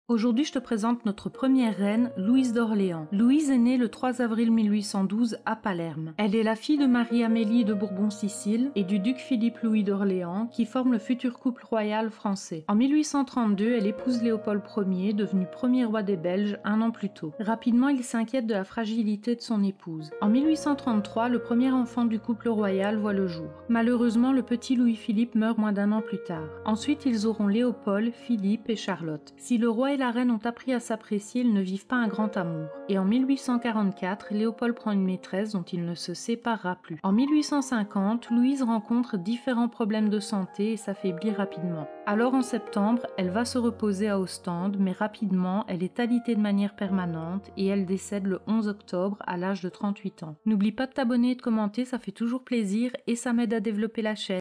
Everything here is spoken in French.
Aujourd'hui, je te présente notre première reine, Louise d'Orléans. Louise est née le 3 avril 1812 à Palerme. Elle est la fille de Marie-Amélie de Bourbon-Sicile et du duc Philippe-Louis d'Orléans qui forment le futur couple royal français. En 1832, elle épouse Léopold Ier, devenu premier roi des Belges un an plus tôt. Rapidement, il s'inquiète de la fragilité de son épouse. En 1833, le premier enfant du couple royal voit le jour. Malheureusement, le petit Louis-Philippe meurt moins d'un an plus tard. Ensuite, ils auront Léopold, Philippe et Charlotte. Si le roi et la reine ont appris à s'apprécier, ils ne vivent pas un grand amour. Et en 1844, Léopold prend une maîtresse dont il ne se séparera plus. En 1850, Louise rencontre différents problèmes de santé et s'affaiblit rapidement. Alors en septembre, elle va se reposer à Ostende, mais rapidement, elle est alitée de manière permanente et elle décède le 11 octobre à l'âge de 38 ans. N'oublie pas de t'abonner et de commenter, ça fait toujours plaisir et ça m'aide à développer la chaîne.